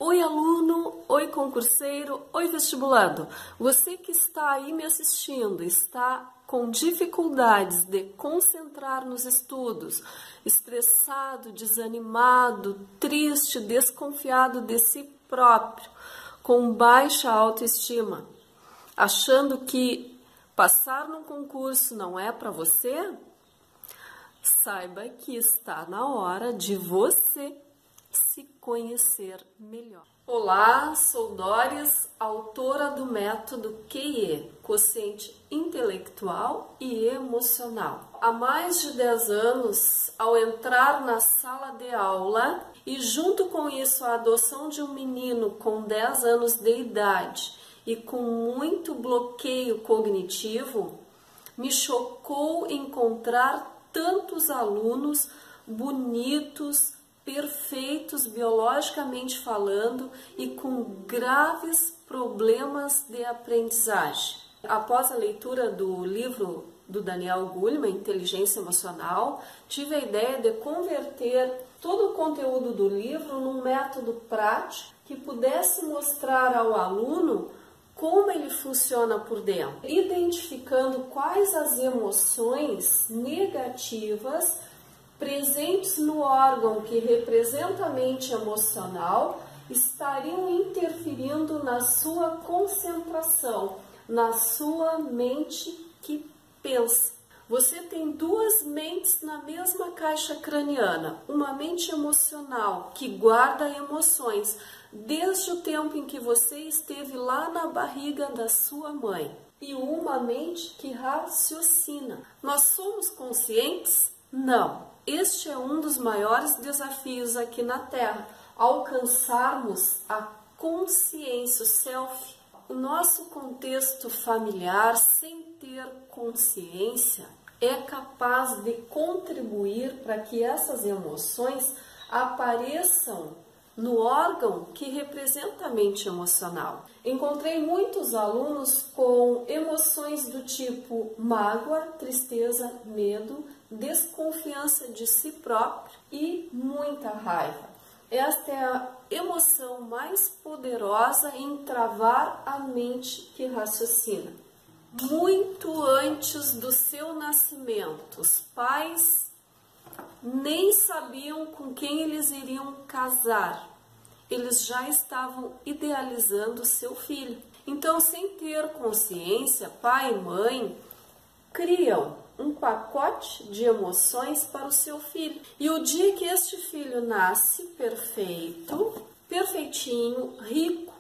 Oi aluno, oi concurseiro, oi vestibulando. Você que está aí me assistindo, está com dificuldades de concentrar nos estudos, estressado, desanimado, triste, desconfiado de si próprio, com baixa autoestima, achando que passar num concurso não é para você? Saiba que está na hora de você se conhecer melhor. Olá, sou Doris, autora do método QIE, Quociente Intelectual e Emocional. Há mais de 10 anos, ao entrar na sala de aula e junto com isso a adoção de um menino com 10 anos de idade e com muito bloqueio cognitivo, me chocou encontrar tantos alunos bonitos, perfeitos biologicamente falando e com graves problemas de aprendizagem. Após a leitura do livro do Daniel Goleman, Inteligência Emocional, tive a ideia de converter todo o conteúdo do livro num método prático que pudesse mostrar ao aluno como ele funciona por dentro, identificando quais as emoções negativas presentes no órgão que representa a mente emocional estariam interferindo na sua concentração, na sua mente que pensa. Você tem duas mentes na mesma caixa craniana, uma mente emocional que guarda emoções desde o tempo em que você esteve lá na barriga da sua mãe, e uma mente que raciocina. Nós somos conscientes? Não. Este é um dos maiores desafios aqui na Terra, alcançarmos a consciência, o self. O nosso contexto familiar, sem ter consciência, é capaz de contribuir para que essas emoções apareçam no órgão que representa a mente emocional. Encontrei muitos alunos com emoções do tipo mágoa, tristeza, medo, desconfiança de si próprio e muita raiva. Esta é a emoção mais poderosa em travar a mente que raciocina. Muito antes do seu nascimento, os pais nem sabiam com quem eles iriam casar. Eles já estavam idealizando seu filho. Então, sem ter consciência, pai e mãe criam um pacote de emoções para o seu filho. E o dia que este filho nasce perfeito, perfeitinho, rico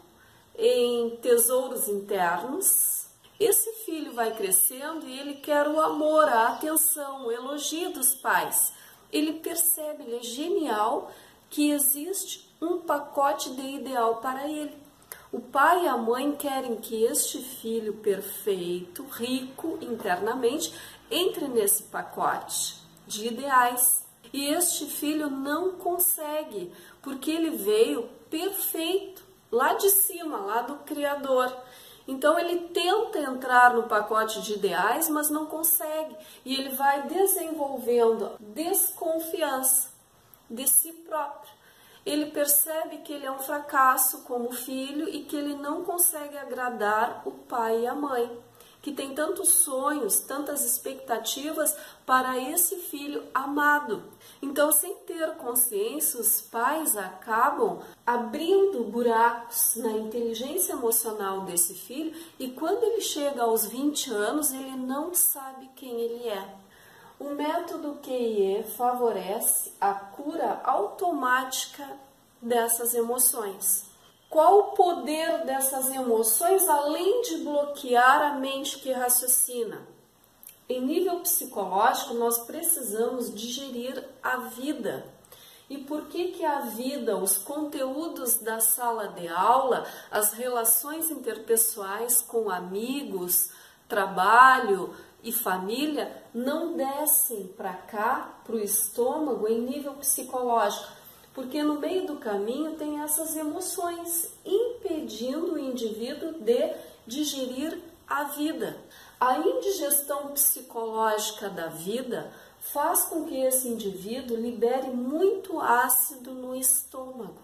em tesouros internos, esse filho vai crescendo e ele quer o amor, a atenção, o elogio dos pais. Ele percebe, ele é genial, que existe um pacote de ideal para ele. O pai e a mãe querem que este filho perfeito, rico internamente, entre nesse pacote de ideais. E este filho não consegue, porque ele veio perfeito, lá de cima, lá do Criador. Então ele tenta entrar no pacote de ideais, mas não consegue. E ele vai desenvolvendo desconfiança de si próprio. Ele percebe que ele é um fracasso como filho e que ele não consegue agradar o pai e a mãe, que tem tantos sonhos, tantas expectativas para esse filho amado. Então, sem ter consciência, os pais acabam abrindo buracos na inteligência emocional desse filho e quando ele chega aos 20 anos, ele não sabe quem ele é. O método QIE favorece a cura automática dessas emoções. Qual o poder dessas emoções além de bloquear a mente que raciocina? Em nível psicológico, nós precisamos digerir a vida. E por que a vida, os conteúdos da sala de aula, as relações interpessoais com amigos, trabalho e família não descem para cá, para o estômago, em nível psicológico? Porque no meio do caminho tem essas emoções impedindo o indivíduo de digerir a vida. A indigestão psicológica da vida faz com que esse indivíduo libere muito ácido no estômago.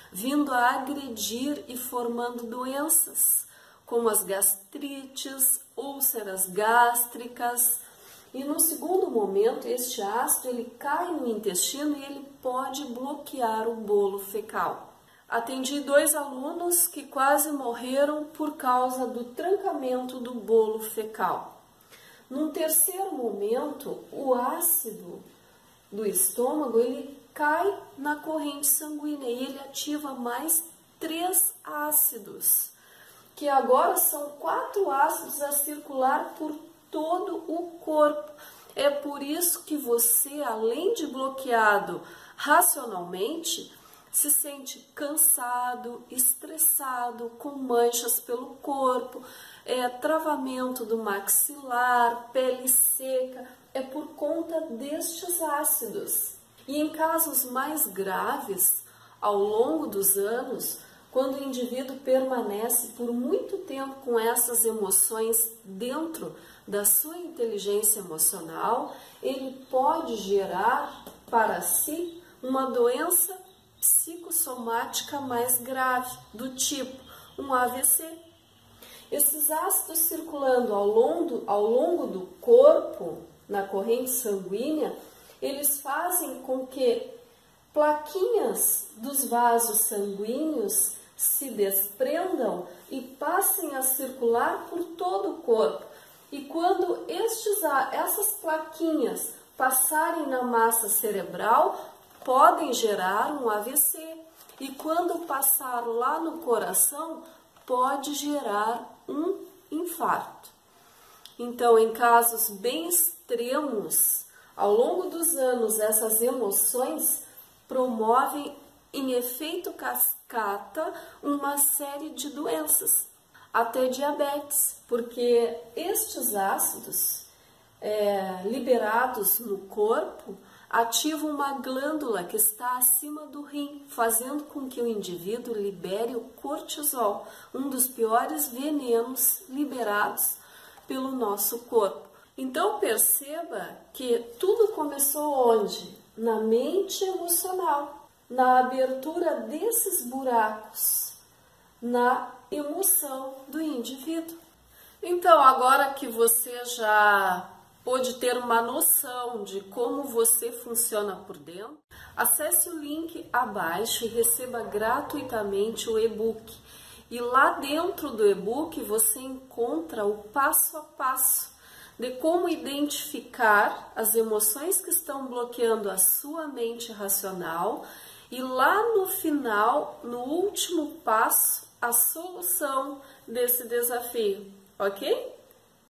vindo a agredir e formando doenças, como as gastrites, úlceras gástricas. E no segundo momento, este ácido ele cai no intestino e ele pode bloquear o bolo fecal. Atendi 2 alunos que quase morreram por causa do trancamento do bolo fecal. Num terceiro momento, o ácido do estômago ele cai na corrente sanguínea e ele ativa mais 3 ácidos, que agora são 4 ácidos a circular por todo o corpo. É por isso que você, além de bloqueado racionalmente, se sente cansado, estressado, com manchas pelo corpo, travamento do maxilar, pele seca, é por conta destes ácidos. E em casos mais graves, ao longo dos anos, quando o indivíduo permanece por muito tempo com essas emoções dentro da sua inteligência emocional, ele pode gerar para si uma doença psicossomática mais grave, do tipo um AVC. Esses ácidos circulando ao longo do corpo, na corrente sanguínea, eles fazem com que plaquinhas dos vasos sanguíneos se desprendam e passem a circular por todo o corpo. E quando essas plaquinhas passarem na massa cerebral, podem gerar um AVC. E quando passar lá no coração, pode gerar um infarto. Então, em casos bem extremos, ao longo dos anos, essas emoções promovem, em efeito cascata, uma série de doenças, até diabetes, porque estes ácidos liberados no corpo ativam uma glândula que está acima do rim, fazendo com que o indivíduo libere o cortisol, um dos piores venenos liberados pelo nosso corpo. Então perceba que tudo começou onde? Na mente emocional, na abertura desses buracos, na emoção do indivíduo. Então, agora que você já pôde ter uma noção de como você funciona por dentro, acesse o link abaixo e receba gratuitamente o e-book. E lá dentro do e-book você encontra o passo a passo de como identificar as emoções que estão bloqueando a sua mente racional e lá no final, no último passo, a solução desse desafio, ok?